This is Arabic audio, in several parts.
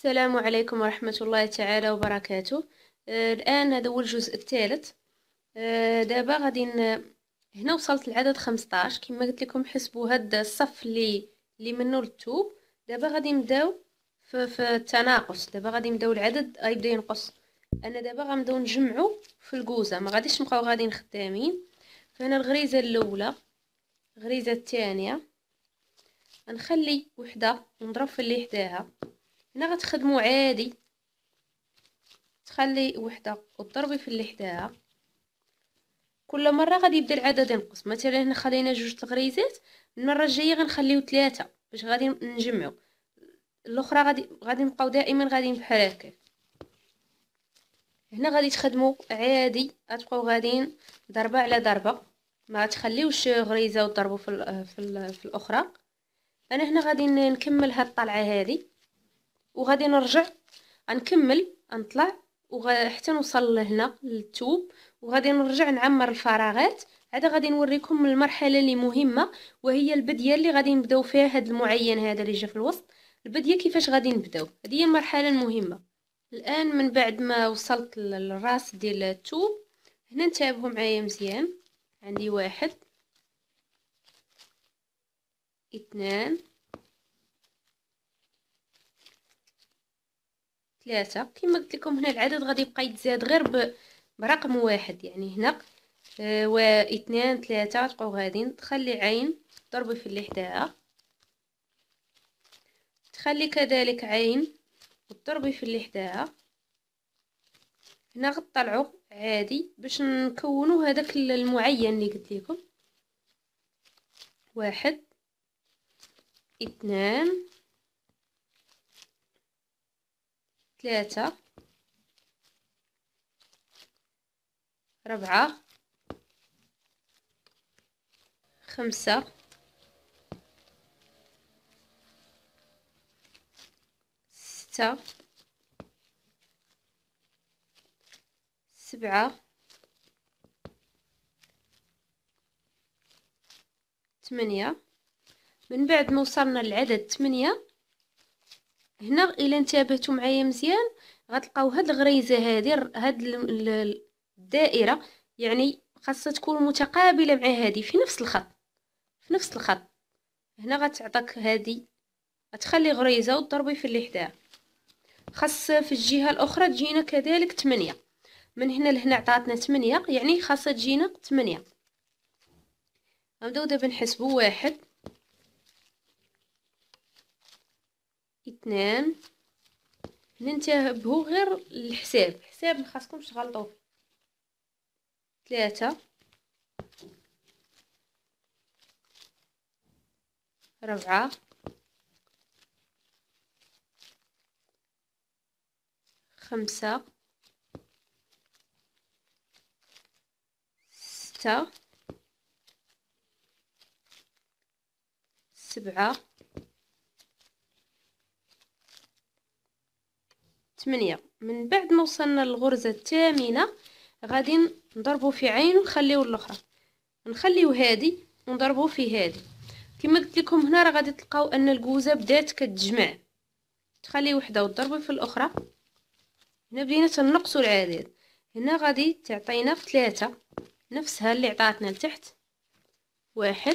السلام عليكم ورحمة الله تعالى وبركاته. الآن هذا هو الجزء الثالث. دابا غادي هنا وصلت لعدد 15 كما قلت لكم. حسبوا هذا الصف اللي منه التوب. دابا غادي نبداو في التناقص. دابا غادي نبداو العدد غيبدا ينقص. انا دابا غنبداو نجمعوا في الكوزه، ما غاديش نبقاو غاديين خدامين. فهنا الغريزه الاولى، الغريزه الثانيه، غنخلي وحده ونضرب في اللي حداها. هنا غتخدموا عادي، تخلي وحده وتضربي في اللي حداها. كل مره غادي يبدا العدد ينقص. مثلا هنا خلينا جوج الغريزات، المره الجايه غنخليو 3 باش غادي نجمعوا الاخرى. غادي نبقاو دائما غاديين بحال هكا. هنا غادي تخدموا عادي، غتبقاو غاديين ضربه على ضربه، ما تخليوش غريزه وتضربوا في الاخرى. انا هنا غادي نكمل هاد الطلعه هذه وغادي نرجع غنكمل نطلع حتى نوصل لهنا للتوب، وغادي نرجع نعمر الفراغات. هذا غادي نوريكم المرحله اللي مهمه، وهي البديه اللي غادي نبداو فيها. هذا المعين هذا اللي جا في الوسط، البديه كيفاش غادي نبداو، هذه هي المرحله المهمه. الان من بعد ما وصلت للراس ديال التوب، هنا انتبهوا معايا مزيان. عندي 1 2 3. كما قلت لكم هنا العدد غادي يبقى يتزاد غير برقم 1. يعني هنا و 2 3 تبقاو غاديين. تخلي عين ضربي في اللي حداها، تخلي كذلك عين وتضربي في اللي حداها. هنا غطلعوا عادي باش نكونوا هذاك المعين اللي قلت لكم. 1 2 3 4 5 6 7 8. من بعد ما وصلنا للعدد 8، هنا الا انتبهتوا معايا مزيان غتلقاو هاد الغريزه هاد الدائره، يعني خاصها تكون متقابله مع هذه في نفس الخط. في نفس الخط هنا غتعطيك هذه، غتخلي غريزه وتضربي في اللي حداها. خاص في الجهه الاخرى تجينا كذلك 8. من هنا لهنا عطاتنا 8، يعني خاصها تجينا 8. غنبداو دابا نحسبوا 1 2. ننتبهوا غير الحساب ما خاصكمش تغلطوا فيه. 3 4 5 6 7 8. من بعد ما وصلنا للغرزه الثامنه غادي نضربوا في عين ونخليو الاخرى، نخليو هذه ونضربوا في هذه. كما قلت لكم هنا راه غادي تلقاو ان الكوزه بدات كتجمع. تخلي وحده وتضربي في الاخرى. هنا بدينا تنقصوا العدد. هنا غادي تعطينا في 3 نفسها اللي عطاتنا لتحت. 1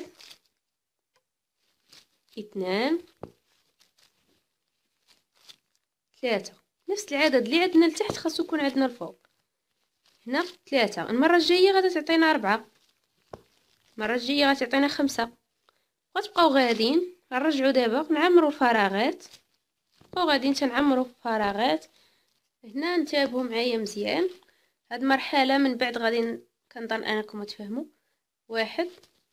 2 3. نفس العدد اللي عندنا لتحت خاصو يكون عندنا الفوق. هنا 3. المره الجايه غادي تعطينا 4. المره الجايه غتعطينا 5. وتبقاو غاديين. غنرجعوا دابا نعمروا الفراغات، وغادي تنعمروا الفراغات. هنا انتبهوا معايا مزيان. هاد المرحله من بعد غادي كنظن انكم تفهموا. 1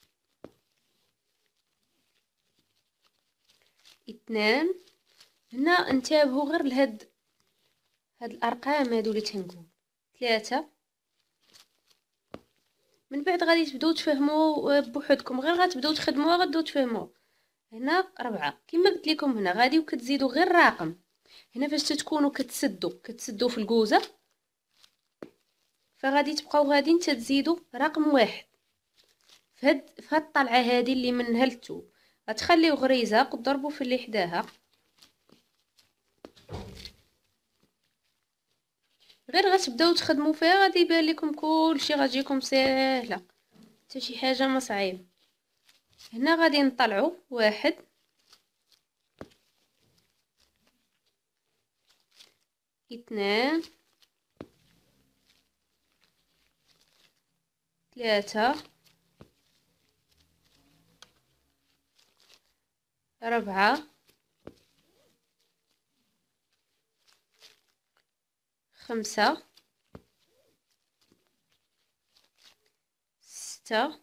2. هنا انتبهوا غير لهاد الارقام هادو اللي تنقول. 3. من بعد غادي تبداو تفهموا بوحدكم، غير غتبداو تخدموها غتبداو تفهموها. هنا 4 كما قلت لكم. هنا غادي وكتزيدوا غير رقم. هنا فاش تكونوا كتسدوا في الكوزه، فغادي تبقاو غادي تزيدوا رقم 1 في هاد الطلعه هذه اللي منها التوب. غتخليو غريزه وتضربوا في اللي حداها. غير غتبداو تخدموا فيها غادي يبان لكم كلشي غتجيكم ساهله، حتى شي حاجه ما صعيب. هنا غادي نطلعوا 1 2 3 4 5 6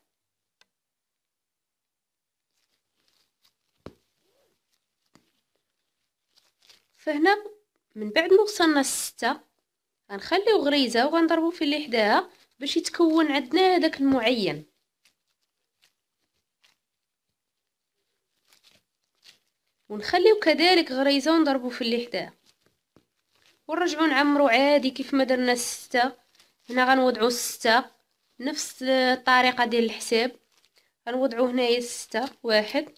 فهنا من بعد ما وصلنا ل6 غنخليو غريزه وغنضربو في اللي حداها باش يتكون عندنا هذاك المعين، ونخليو كذلك غريزه ونضربو في اللي حداها، ونرجعو نعمرو عادي كيف ما درنا 6. هنا غنوضعو 6 نفس الطريقه ديال الحساب، غنوضعو هنايا 6 1.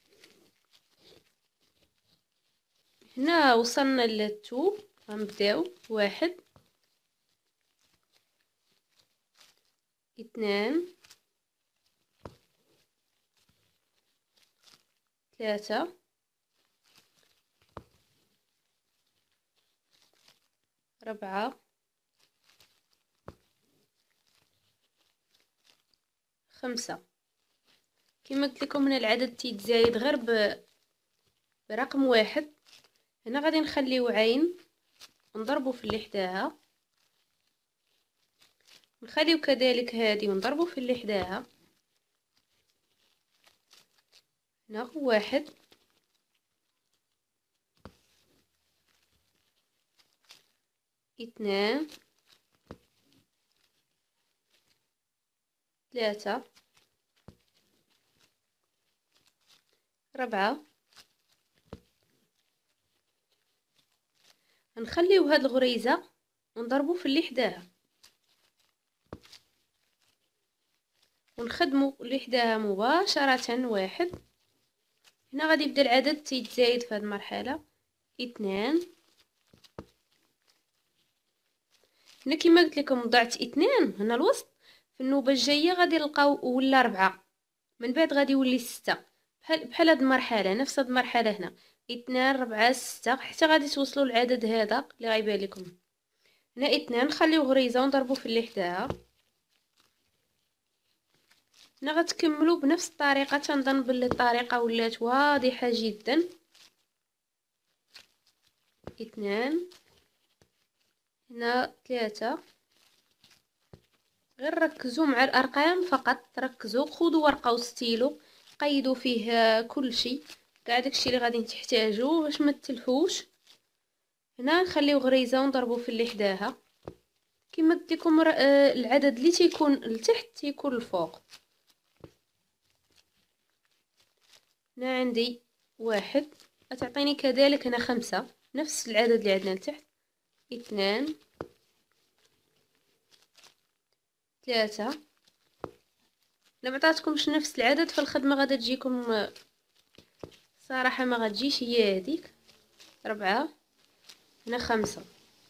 هنا وصلنا للتو غنبداو 1 2 3 4 5. كما قلت لكم هنا العدد تيتزايد غير برقم 1. هنا غادي نخليو عين ونضربو في اللي حداها، نخليو كذلك هذه ونضربو في اللي حداها. هنا 1 2 3 4. نخليو هاد الغريزه ونضربو في اللي حداها، ونخدمو اللي حداها مباشره 1. هنا غادي يبدا العدد تيتزايد في هاد المرحله 2. هنا كما قلت لكم وضعت 2 هنا الوسط، في النوبه الجايه غادي نلقاو ولا 4، من بعد غادي يولي 6 بحال هاد المرحله، نفس هاد المرحله هنا 2 4 6 حتى غادي توصلوا للعدد هذا اللي غيبان لكم. هنا 2 نخليو غريزه ونضربو في اللي حداها. هنا غتكملوا بنفس الطريقه، تنظن بلي الطريقه ولات واضحه جدا. 2 هنا 3. غير ركزوا مع الارقام فقط، ركزوا خذوا ورقه وستيلو قيدوا فيه كل شيء، كاع داكشي اللي غادي تحتاجوه باش ما تلفوش. هنا نخليو غريزه ونضربو في اللي حداها. كما قلت لكم العدد اللي تيكون لتحت تيكون الفوق. هنا عندي 1 غتعطيني كذلك هنا 5 نفس العدد اللي عندنا لتحت. 2 3. الا معطاتكمش نفس العدد فالخدمه غادا تجيكم صراحه ما غتجيش هي هذيك. 4 هنا 5.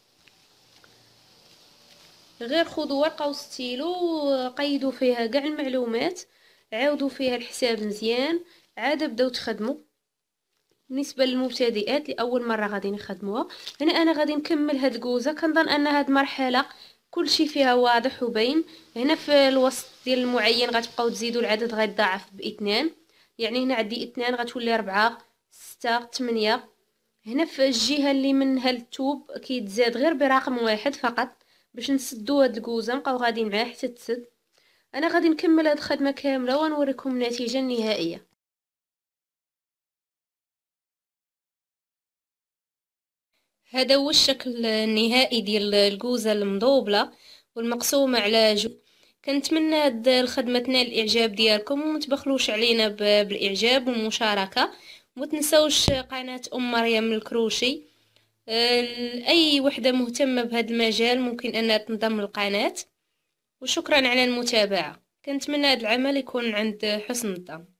غير خذوا ورقه وستيلو قيدوا فيها كاع المعلومات، عاودوا فيها الحساب مزيان، عاد بداو تخدموا. بالنسبه للمبتدئات لاول مره غادي نخدموها، هنا انا غادي نكمل هاد الكوزه. كنظن ان هاد المرحله كلشي فيها واضح وبين. هنا في الوسط ديال المعين غتبقاو تزيدوا العدد غيتضاعف ب2، يعني هنا عندي 2 غتولي 4 6 8. هنا في الجهه اللي منها التوب كيتزاد غير برقم 1 فقط باش نسدو هاد الكوزه نبقاو غاديين معاه حتى تسد. انا غادي نكمل هاد الخدمه كامله ونوريكم النتيجه النهائيه. هذا هو الشكل النهائي ديال الكوزه المضوبله والمقسومه على جوج. كنتمنى هاد الخدمه تنال الاعجاب ديالكم، وما تبخلوش علينا بالاعجاب والمشاركه، وما تنساوش قناه مريم الكروشي. اي وحده مهتمه بهذا المجال ممكن انها تنضم للقناه. وشكرا على المتابعه. كنتمنى هذا العمل يكون عند حسن الظن.